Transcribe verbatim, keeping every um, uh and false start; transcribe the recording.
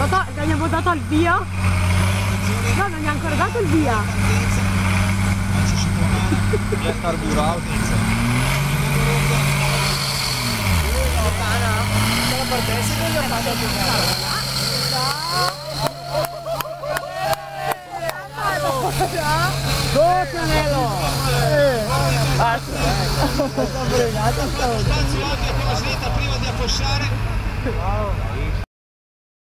dato, gli abbiamo dato il via? No, non gli ha ancora dato il via. Ya è carburato. Canelo! Basta! Sto fregato stavolta. Spazio anche con la sinistra prima di affosciare.